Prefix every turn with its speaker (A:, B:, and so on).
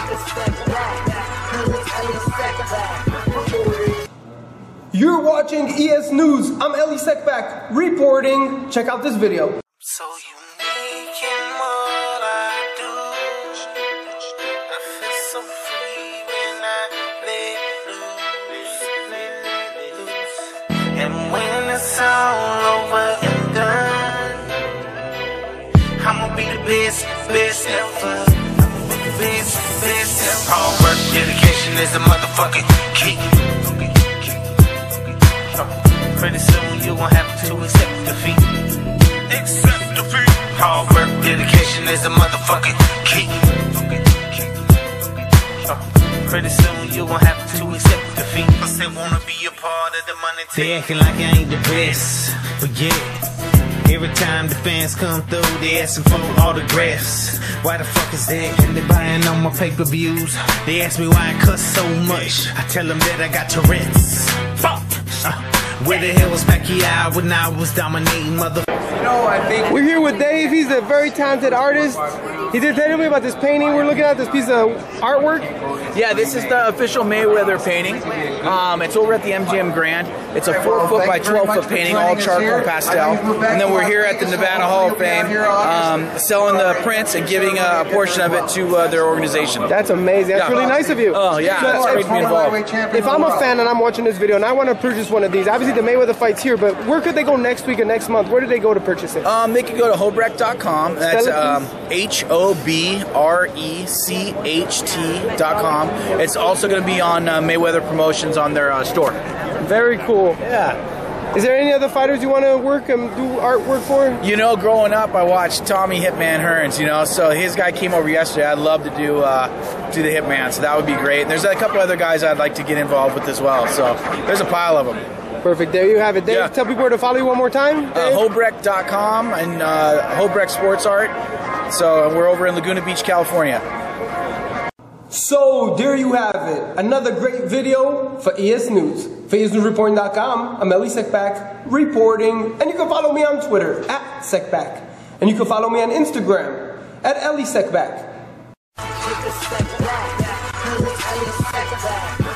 A: You're watching EsNews. I'm Ellie Sekback reporting. Check out this video.
B: So unique in what I do. I feel so free when I let loose. And when it's all over and done, I'ma be the best ever. Best ever. Hard work, dedication is a motherfucking key. Pretty soon you won't have to accept defeat. Accept defeat. Hard work, dedication is a motherfucking key. Pretty soon you won't have to accept defeat. Cause they wanna be a part of the money. They acting like I ain't the best, but yeah. Every time the fans come through, they asking for autographs. Why the fuck is that? And they buying on my pay-per-views. They ask me why I cuss so much. I tell them that I got Tourette's. Fuck! Where the hell was Pacquiao when I was dominating, motherfucker?
A: You know, I think we're here with Dave. He's a very talented artist. He did tell me about this painting. We're looking at this piece of artwork.
C: Yeah, this is the official Mayweather painting. It's over at the MGM Grand. It's a 4-foot by 12-foot painting, all charcoal pastel. And then we're here at the Nevada Hall of Fame selling the prints and giving a portion of it to their organization.
A: That's amazing. That's really nice of you.
C: Oh, yeah,
A: So,
C: that's great to be involved.
A: If I'm a fan and I'm watching this video and I want to purchase one of these, obviously the Mayweather fight's here, but where could they go next week or next month? Where do they go to purchase it?
C: They can go to hobrecht.com. That's hobrecht.com. It's also going to be on Mayweather Promotions on their store.
A: Very cool.
C: Yeah.
A: Is there any other fighters you want to work and do artwork for?
C: You know, growing up, I watched Tommy Hitman Hearns, you know, so his guy came over yesterday. I'd love to do the Hitman, so that would be great. And there's a couple other guys I'd like to get involved with as well, so there's a pile of them.
A: Perfect. There you have it. Dave,
C: Yeah.
A: Tell people where to follow you one more time.
C: hobrecht.com and Hobrecht Sports Art. So we're over in Laguna Beach, California.
A: So there you have it. Another great video for EsNews. For EsNewsReporting.com, I'm Ellie Sekback reporting. And you can follow me on Twitter at Sekback. And you can follow me on Instagram at Ellie Sekback.